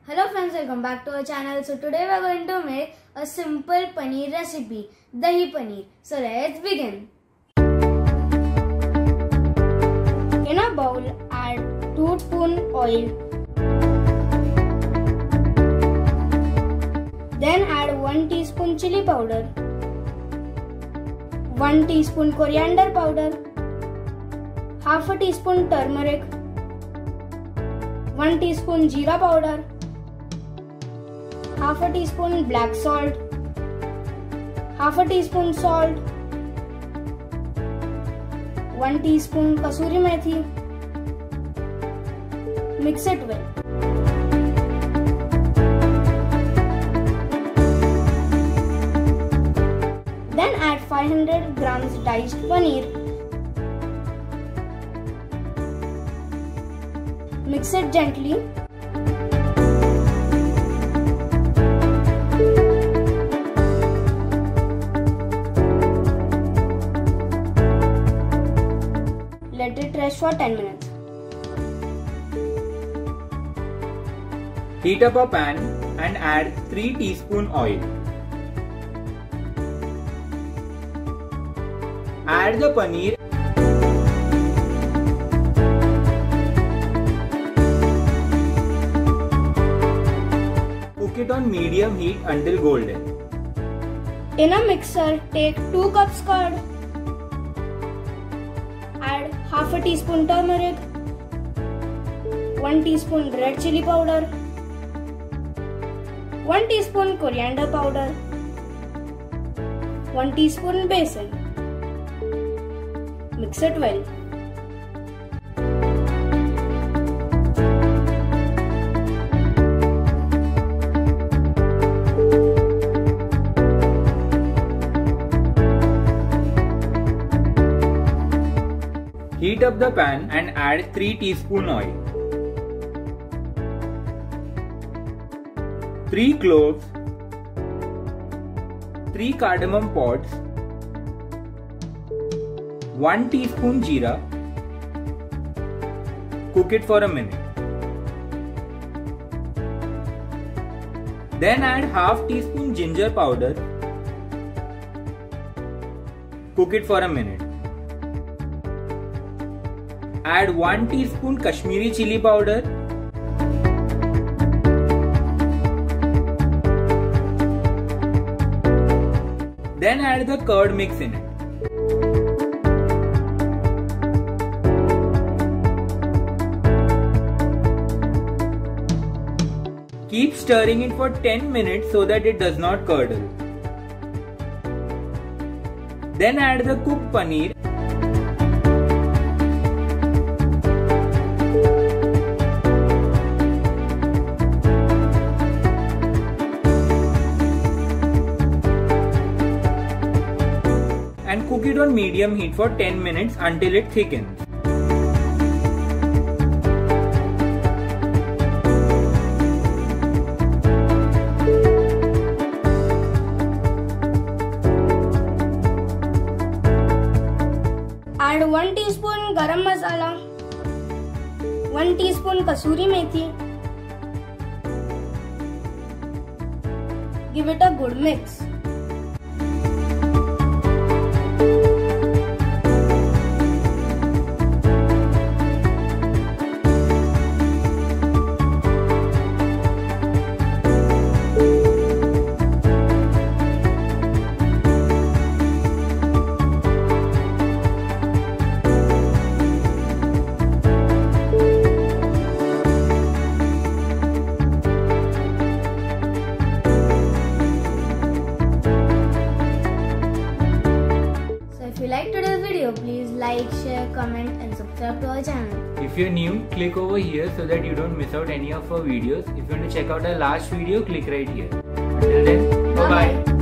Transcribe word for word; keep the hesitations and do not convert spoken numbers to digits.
Hello friends, welcome back to our channel. So today we are going to make a simple paneer recipe, dahi paneer. So let's begin. In a bowl, add two spoon oil. Then add one teaspoon chili powder, one teaspoon coriander powder, half a teaspoon turmeric, one teaspoon jeera powder, half a teaspoon black salt, half a teaspoon salt, one teaspoon kasuri methi. Mix it well. Then add five hundred grams diced paneer. Mix it gently. Let it rest for ten minutes. Heat up a pan and add three teaspoon oil. Add the paneer. Cook it on medium heat until golden. In a mixer, take two cups curd. Add half a teaspoon turmeric, one teaspoon red chili powder, one teaspoon coriander powder, one teaspoon besan. Mix it well. Heat up the pan and add three teaspoon oil. three cloves, three cardamom pods, one teaspoon jeera. Cook it for a minute. Then add half teaspoon ginger powder. Cook it for a minute. Add one teaspoon Kashmiri chili powder. Then add the curd mix in it. Keep stirring it for ten minutes so that it does not curdle. Then add the cooked paneer. And cook it on medium heat for ten minutes until it thickens. Add one teaspoon garam masala, one teaspoon kasuri methi. Give it a good mix. If you liked today's video, please like, share, comment and subscribe to our channel. If you're new, click over here so that you don't miss out any of our videos. If you want to check out our last video, click right here. Until then, bye bye.